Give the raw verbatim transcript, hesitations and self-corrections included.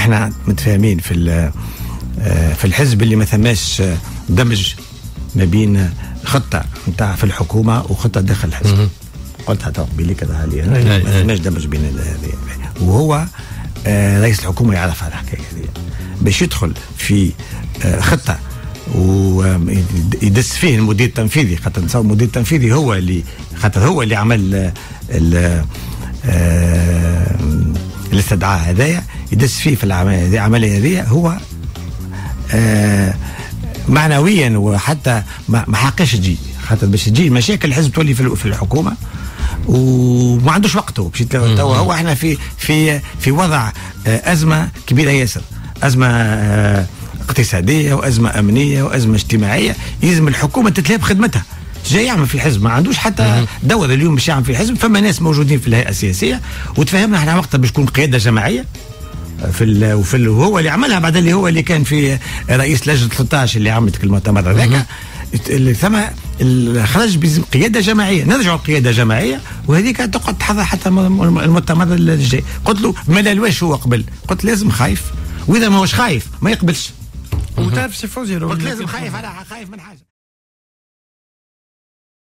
احنا متفاهمين في في الحزب اللي ما ثماش دمج ما بين خطه نتاع في الحكومه وخطه داخل الحزب. قلتها تو قبيله كذا عليها ما ثماش دمج بين هذه، وهو رئيس الحكومه يعرف على الحكايه هذه باش يدخل في خطه ويدس فيه المدير التنفيذي، خاطر نتصور المدير التنفيذي هو اللي خاطر هو اللي عمل الاستدعاء هذايا، يدس فيه في العمليه هذه هو معنويا وحتى ما حقش تجي، خاطر باش تجي مشاكل الحزب تولي في الحكومه وما عندوش وقته باش توا. هو احنا في في في وضع ازمه كبيره ياسر، ازمه اقتصاديه وازمه امنيه وازمه اجتماعيه، يلزم الحكومه تتلهى بخدمتها. جاي يعمل في الحزب ما عندوش حتى دور اليوم باش يعمل في الحزب. فما ناس موجودين في الهيئه السياسيه وتفاهمنا احنا وقتها باش تكون قياده جماعيه في ال وفي ال وهو اللي عملها بعد، اللي هو اللي كان في رئيس لجنه ثلاثة عشر اللي عملت المؤتمر هذاك، ثم خرج بقياده جماعيه. نرجعوا لقياده جماعيه وهذيك تقعد تحضر حتى المؤتمر الجاي. قلت له ما لالواش هو قبل، قلت لازم خايف، واذا ما هوش خايف ما يقبلش. وتعرف سي فوزي قلت لازم خايف على خايف من حاجه.